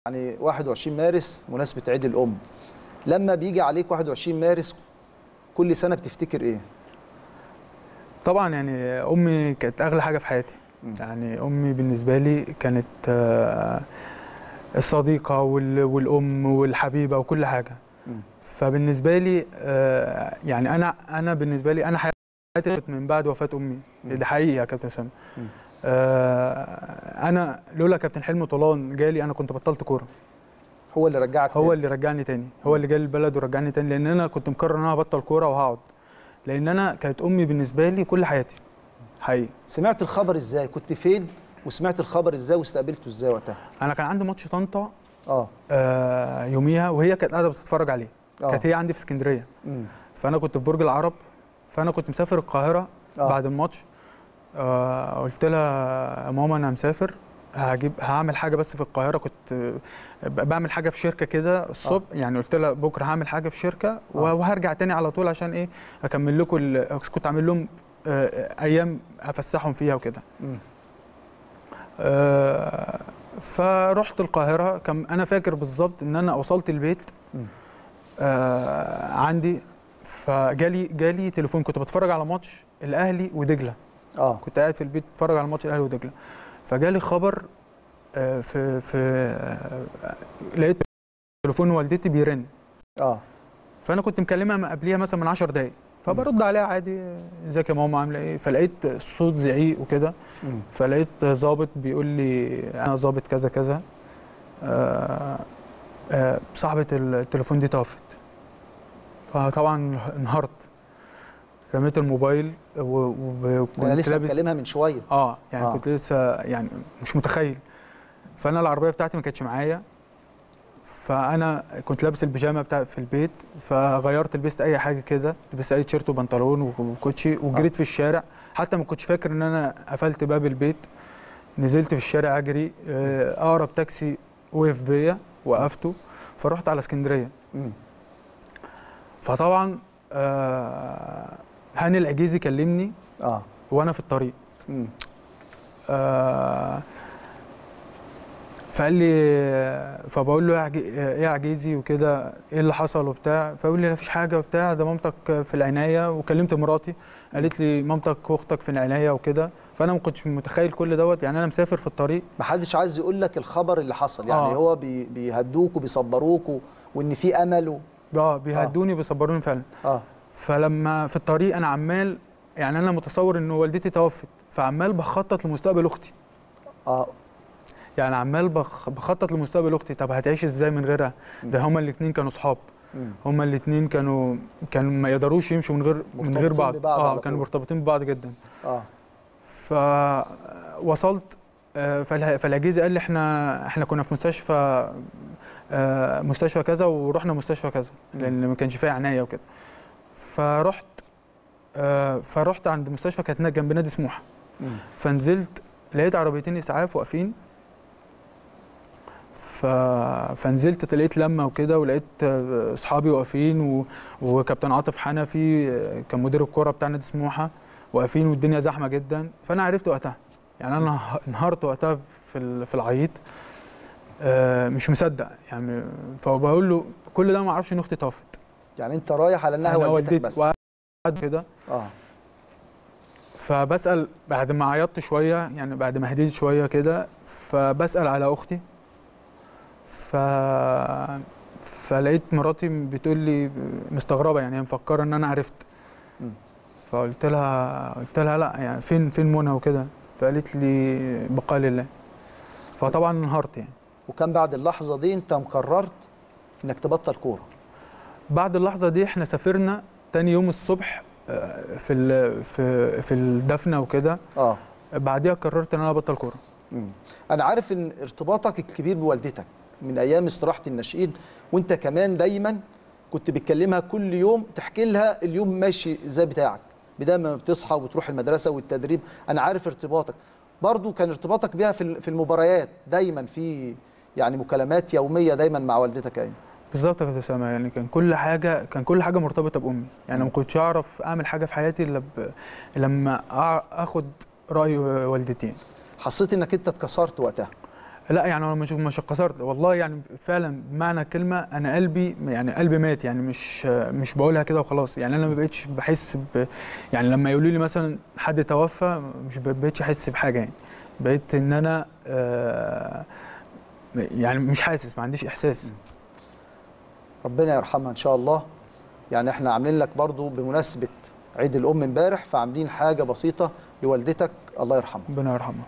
يعني 21 مارس مناسبة عيد الأم، لما بيجي عليك 21 مارس كل سنة بتفتكر إيه؟ طبعا يعني امي كانت اغلى حاجه في حياتي. يعني امي بالنسبه لي كانت الصديقه والام والحبيبه وكل حاجه. فبالنسبه لي يعني انا بالنسبه لي انا حياتي من بعد وفاه امي. ده حقيقي يا كابتن سامي. انا لولا كابتن حلمي طولان جالي انا كنت بطلت كوره. هو اللي رجعك هو تاني. اللي رجعني تاني. هو اللي جه البلد ورجعني تاني، لان انا كنت مقرر ان انا هبطل كوره وهقعد، لان انا كانت امي بالنسبه لي كل حياتي حقيقي. سمعت الخبر ازاي؟ كنت فين وسمعت الخبر ازاي واستقبلته ازاي وقتها؟ انا كان عندي ماتش طنطا يوميها، وهي كانت قاعده بتتفرج عليه. كانت هي عندي في اسكندريه. فانا كنت في برج العرب، فانا كنت مسافر القاهره بعد الماتش. قلت لها يا ماما انا مسافر، هعمل حاجه بس في القاهره. كنت بعمل حاجه في شركه كده الصبح. يعني قلت لها بكره هعمل حاجه في شركه وهرجع تاني على طول، عشان ايه؟ اكمل لكم. كنت عامل لهم ايام افسحهم فيها وكده. فرحت القاهره. كان انا فاكر بالظبط ان انا وصلت البيت عندي، فجالي تليفون. كنت بتفرج على ماتش الاهلي ودجله. كنت قاعد في البيت بتفرج على ماتش الاهلي ودجله، فجالي خبر لقيت تليفون والدتي بيرن. فانا كنت مكلمها قبليها مثلا من 10 دقايق، فبرد عليها عادي، ازيك يا ماما عامله ايه؟ فلقيت صوت زعيق وكده. فلقيت ظابط بيقول لي انا ظابط كذا كذا، صاحبه التليفون دي توفت. فطبعا انهارت، رميت الموبايل وكنت انا لسه بكلمها من شويه. يعني كنت لسه يعني مش متخيل. فانا العربيه بتاعتي ما كانتش معايا، فانا كنت لابس البيجامه بتاعتي في البيت، فغيرت لبست اي حاجه كده، لبست اي تيشيرت وبنطلون وكوتشي وجريت في الشارع. حتى ما كنتش فاكر ان انا قفلت باب البيت. نزلت في الشارع اجري. اقرب تاكسي وقف بيا، وقفته، فرحت على اسكندريه. فطبعا هاني العجيزي كلمني وانا في الطريق. فقال لي، فبقول له ايه يا عجيزي وكده، ايه اللي حصل وبتاع؟ فقال لي مفيش حاجه وبتاع، ده مامتك في العنايه. وكلمت مراتي قالت لي مامتك واختك في العنايه وكده. فانا ما كنتش متخيل كل دوت. يعني انا مسافر في الطريق، ما حدش عايز يقول لك الخبر اللي حصل. يعني هو بيهدوك وبيصبروك وان في امل بيهدوني وبيصبروني فعلا. فلما في الطريق انا عمال، يعني انا متصور ان والدتي توفت، فعمال بخطط لمستقبل اختي. يعني عمال بخطط لمستقبل اختي. طب هتعيش ازاي من غيرها؟ ده هما الاثنين كانوا صحاب. هما الاثنين كانوا ما يقدروش يمشوا من غير بعض. كانوا مرتبطين ببعض جدا. فوصلت. فالعجيزي قال لي احنا كنا في مستشفى كذا، ورحنا مستشفى كذا لان ما كانش فيها عنايه وكده. فرحت عند مستشفى كانت جنب نادي سموحه. فنزلت لقيت عربيتين اسعاف واقفين. فنزلت لقيت لمه وكده، ولقيت اصحابي واقفين، وكابتن عاطف حنفي كان مدير الكوره بتاع نادي سموحه واقفين، والدنيا زحمه جدا. فانا عرفت وقتها، يعني انا انهارت وقتها في العيط، مش مصدق يعني. فبقول له كل ده ما اعرفش ان اختي توفت. يعني انت رايح على انها والدتك بس كده. فبسال بعد ما عيطت شويه، يعني بعد ما هديت شويه كده، فبسال على اختي. فلقيت مراتي بتقول لي مستغربه، يعني هي مفكره ان انا عرفت. فقلت لها لا، يعني فين منى وكده؟ فقالت لي بقاء لله. فطبعا انهارت يعني. وكان بعد اللحظه دي انت مقررت انك تبطل كوره؟ بعد اللحظه دي احنا سافرنا تاني يوم الصبح في الدفنه وكده. بعديها قررت ان انا ابطل كوره. انا عارف ان ارتباطك الكبير بوالدتك من ايام استراحه الناشئين، وانت كمان دايما كنت بتكلمها كل يوم، تحكي لها اليوم ماشي ازاي بتاعك، بدايه ما بتصحى وبتروح المدرسه والتدريب. انا عارف ارتباطك برضو، كان ارتباطك بيها في المباريات دايما، في يعني مكالمات يوميه دايما مع والدتك. ايوه بالظبط يا كابتن اسامه. يعني كان كل حاجه مرتبطه بامي. يعني ما كنتش اعرف اعمل حاجه في حياتي الا لما اخد راي والدتي. حسيت انك انت اتكسرت وقتها؟ لا يعني انا مش اتكسرت والله، يعني فعلا بمعنى الكلمه انا قلبي، يعني قلبي مات، يعني مش بقولها كده وخلاص، يعني انا ما بقتش بحس يعني لما يقولوا لي مثلا حد توفى مش بقتش احس بحاجه، يعني بقيت ان انا يعني مش حاسس، ما عنديش احساس. ربنا يرحمها ان شاء الله. يعني احنا عاملين لك برضو بمناسبه عيد الام امبارح، فعاملين حاجه بسيطه لوالدتك الله يرحمها. ربنا يرحمها.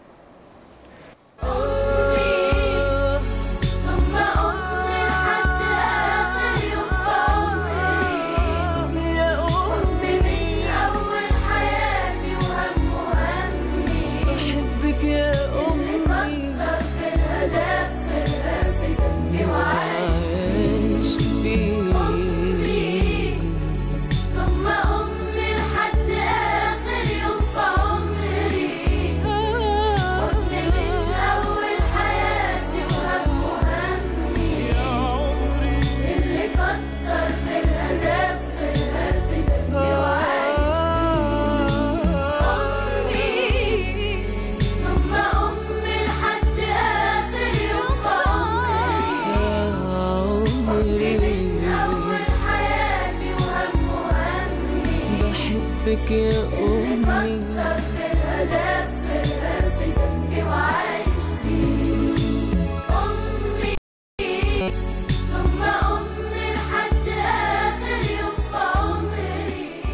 بحبك يا أمي، وعايش بيه. أمي ثم أمي لحد آخر يوم في عمري.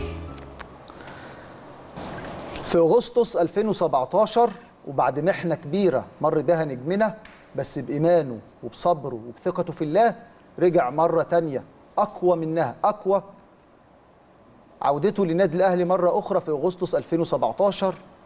في أغسطس 2017 وبعد محنة كبيرة مر بها نجمنا، بس بإيمانه وبصبره وبثقته في الله رجع مرة تانية أقوى منها، أقوى. عودته للنادي الأهلي مرة أخرى في أغسطس 2017